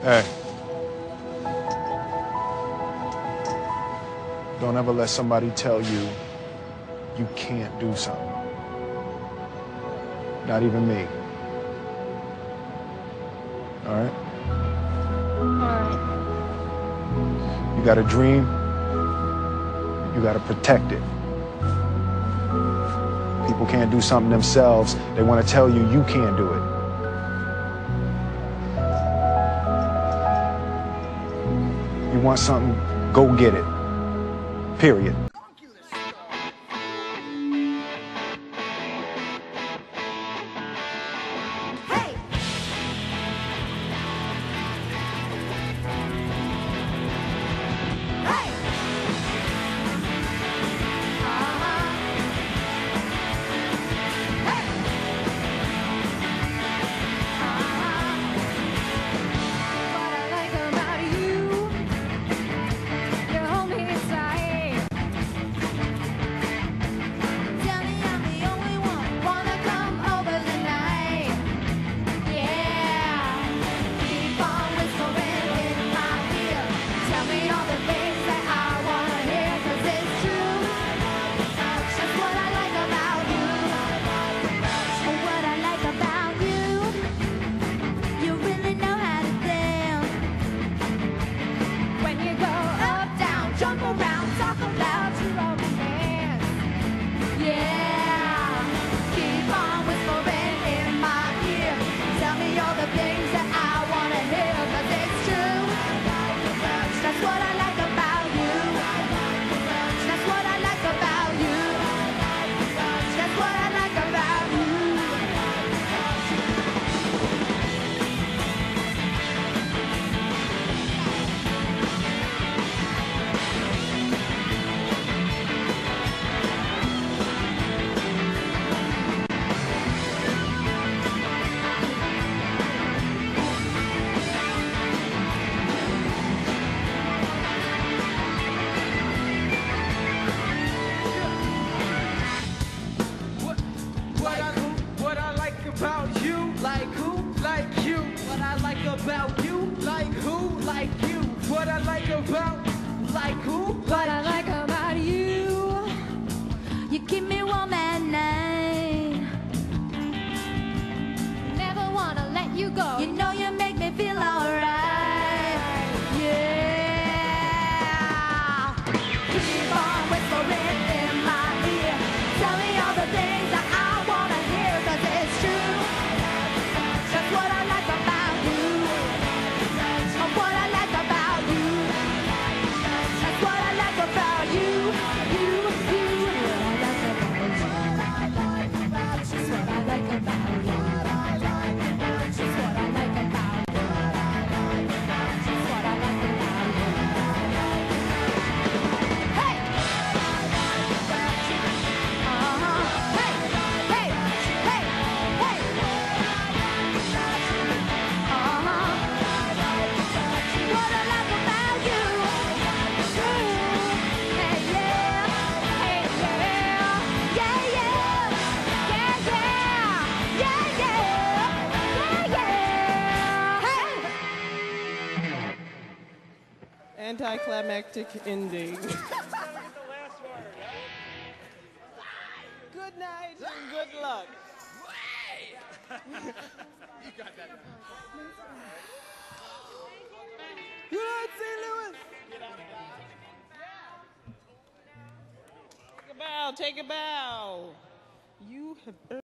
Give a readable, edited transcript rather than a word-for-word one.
Hey. Don't ever let somebody tell you you can't do something. Not even me. All right? All right. You got a dream, you got to protect it. People can't do something themselves. They want to tell you you can't do it. You want something, go get it. Period. Hey! Hey! Hey! What I like about you, you hold me inside. Tell me I'm the only one, wanna come over tonight. Yeah, keep on whispering in my ear. Tell me all the things that I wanna hear, 'cause it's true. That's what I like about you. What I like about you, you really know how to dance. When you go up, down, jump around, talk about your romance. Yeah, keep on whispering in my ear. Tell me all the things that I wanna hear, 'cause it's true. That's what I like about you. That's what I like about you. That's what I like about you. What I like about you, like who, like you. What I like about you, like who, like you. What I like about, like who, What I like about you, you keep me warm at night. Never wanna let you go. You know you make me feel alright. Yeah. Keep on whispering in my ear. Tell me all the things that I wanna hear, 'cause it's true. That's what I like about you. What I like about you. That's what I like about you. You. What I like about you. That's what I like about you. That's what I like about you. That's what I like about you. Hey! Hey! Hey! Hey! Hey! What I like about you. Hey, yeah. Hey, yeah. Yeah, yeah. Yeah, yeah. Yeah, yeah. Yeah, yeah. Hey! anticlimactic ending. Good night and good luck. Good night, St. Louis. Take a bow, take a bow. You have earned